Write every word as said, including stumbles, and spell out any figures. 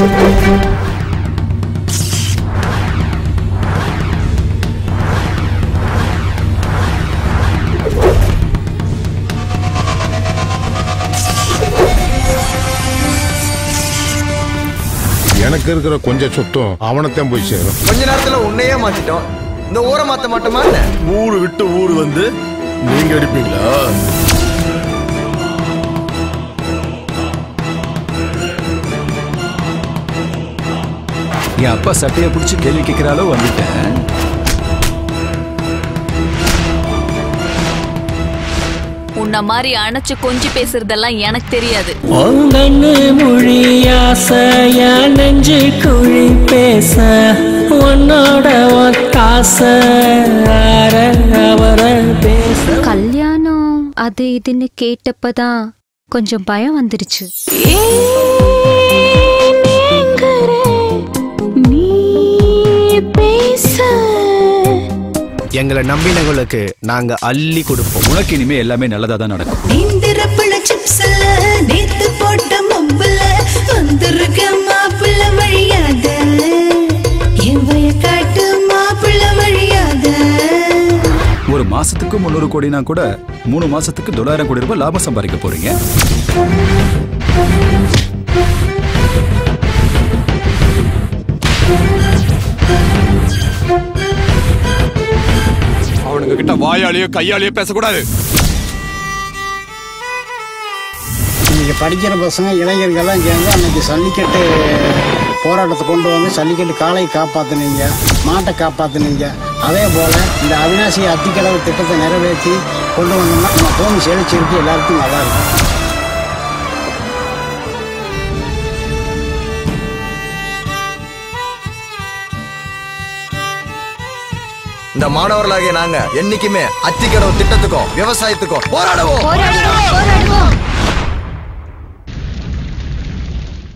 எனக்கு இருக்கிற கொஞ்சம் சொத்தும் அவனைத்தான் போய் சேரும். கொஞ்ச நேரத்துல உன்னையே மாத்திட்டோம். இந்த ஊரை மாத்த மாட்டோமா? ஊரு விட்டு ஊரு வந்து நீங்க அடிப்பீங்களா? என் அப்பா சட்டையை பிடிச்சி கேள்வி கேட்கிறாலோ வந்துட்டேன். உன்ன மாதிரி அணைச்சு கொஞ்சி பேசுறதெல்லாம் எனக்கு தெரியாது. நெஞ்சு குழி பேச உன்னோட கல்யாணம் அது இதுன்னு கேட்டப்பதான் கொஞ்சம் பயம் வந்துருச்சு. எங்களை நம்பினவங்களுக்கு நாங்க அள்ளி கொடுப்போம். உனக்கு இனிமே எல்லாமே நல்லதா தான் நடக்கும். ஒரு மாசத்துக்கு முன்னூறு கோடினா கூட மூணு மாசத்துக்கு தொள்ளாயிரம் கோடி ரூபாய் லாபம் சம்பாதிக்க போறீங்க. அவனுங்க கிட்ட வாயாலேயோ கையாலேயோ பேசக்கூடாது. இன்னைக்கு படிக்கிற பசங்க இளைஞர்கள்லாம் சேர்ந்து அன்னைக்கு ஜல்லிக்கட்டு போராட்டத்தை கொண்டு வந்து ஜல்லிக்கட்டு காளையை காப்பாற்றினீங்க, மாட்டை காப்பாற்றினீங்க. அதே போல் இந்த அவிநாசி அத்திக்கடவு திட்டத்தை நிறைவேற்றி கொண்டு வந்தோம்னா நம்ம பூமி செழிச்சிருக்கு, எல்லாருக்கும் நல்லா இருக்கும். இந்த மாணவர்களாகிய நாங்க என்னைக்குமே அத்திக்கடவு திட்டத்துக்கும் விவசாயத்துக்கும் போராடுவோம். போராடுவோம்.